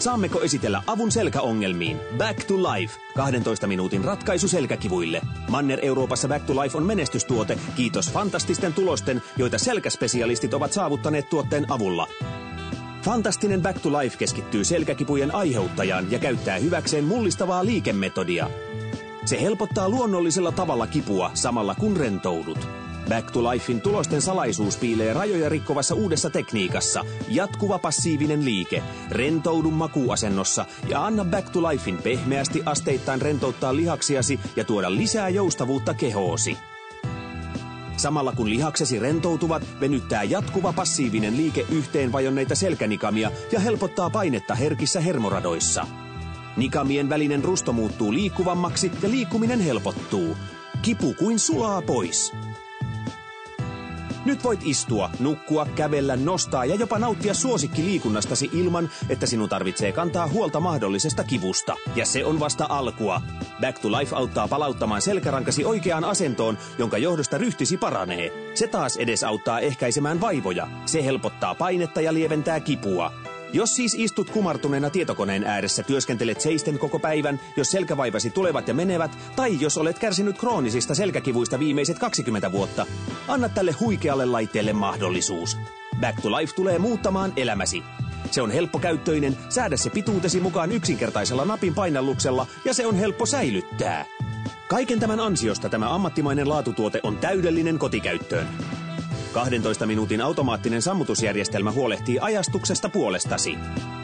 Saammeko esitellä avun selkäongelmiin? Back to Life. 12 minuutin ratkaisu selkäkivuille. Manner-Euroopassa Back to Life on menestystuote, kiitos fantastisten tulosten, joita selkäspesialistit ovat saavuttaneet tuotteen avulla. Fantastinen Back to Life keskittyy selkäkipujen aiheuttajaan ja käyttää hyväkseen mullistavaa liikemetodia. Se helpottaa luonnollisella tavalla kipua samalla kun rentoudut. Back to Lifein tulosten salaisuus piilee rajoja rikkovassa uudessa tekniikassa. Jatkuva passiivinen liike. Rentoudu makuuasennossa ja anna Back to Lifein pehmeästi asteittain rentouttaa lihaksiasi ja tuoda lisää joustavuutta kehoosi. Samalla kun lihaksesi rentoutuvat, venyttää jatkuva passiivinen liike yhteen vajonneita selkänikamia ja helpottaa painetta herkissä hermoradoissa. Nikamien välinen rusto muuttuu liikkuvammaksi ja liikkuminen helpottuu. Kipu kuin sulaa pois. Nyt voit istua, nukkua, kävellä, nostaa ja jopa nauttia suosikkiliikunnastasi ilman, että sinun tarvitsee kantaa huolta mahdollisesta kivusta. Ja se on vasta alkua. Back to Life auttaa palauttamaan selkärankasi oikeaan asentoon, jonka johdosta ryhtisi paranee. Se taas edesauttaa ehkäisemään vaivoja. Se helpottaa painetta ja lieventää kipua. Jos siis istut kumartuneena tietokoneen ääressä, työskentelet seisten koko päivän, jos selkävaivasi tulevat ja menevät, tai jos olet kärsinyt kroonisista selkäkivuista viimeiset 20 vuotta, anna tälle huikealle laitteelle mahdollisuus. Back to Life tulee muuttamaan elämäsi. Se on helppokäyttöinen, säädä se pituutesi mukaan yksinkertaisella napin painalluksella ja se on helppo säilyttää. Kaiken tämän ansiosta tämä ammattimainen laatutuote on täydellinen kotikäyttöön. 12 minuutin automaattinen sammutusjärjestelmä huolehtii ajastuksesta puolestasi.